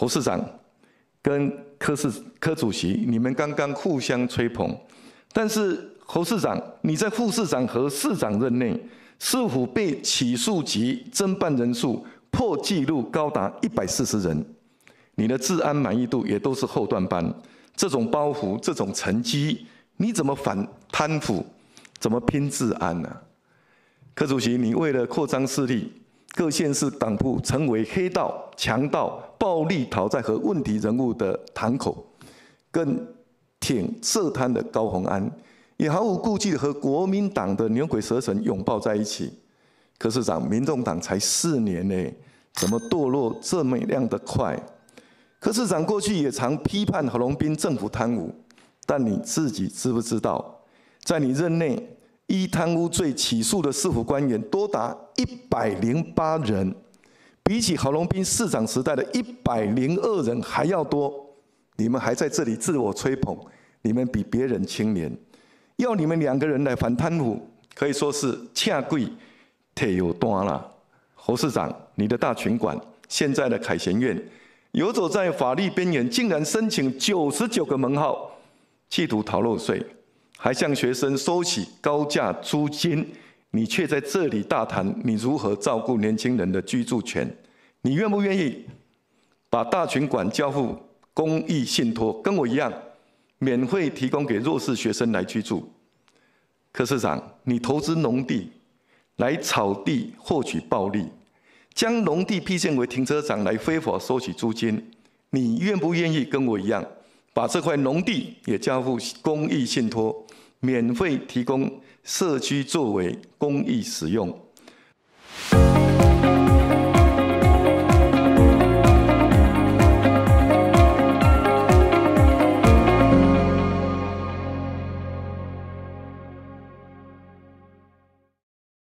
侯市长跟柯主席，你们刚刚互相吹捧，但是侯市长，你在副市长和市长任内，是否被起诉及侦办人数破纪录高达140人？你的治安满意度也都是后段班，这种包袱、这种成绩，你怎么反贪腐？怎么拼治安呢？柯主席，你为了扩张势力，各县市党部成为黑道、强盗、暴力讨债和问题人物的堂口，更挺涉贪的高虹安，也毫无顾忌地和国民党的牛鬼蛇神拥抱在一起。柯市长，民众党才4年呢，怎么堕落这么样的快？柯市长过去也常批判郝龙斌政府贪污，但你自己知不知道，在你任内，依贪污罪起诉的市府官员多达108人，比起郝龙斌市长时代的102人还要多。你们还在这里自我吹捧，你们比别人清廉，要你们2个人来反贪腐，可以说是恰贵铁有端了。侯市长，你的大群馆，现在的凯旋院，游走在法律边缘，竟然申请99个门号，企图逃漏税，还向学生收取高价租金，你却在这里大谈你如何照顾年轻人的居住权。你愿不愿意把大群馆交付公益信托，跟我一样，免费提供给弱势学生来居住？柯市长，你投资农地来炒地获取暴利，将农地批建为停车场来非法收取租金，你愿不愿意跟我一样，把这块农地也交付公益信托，免费提供社区作为公益使用？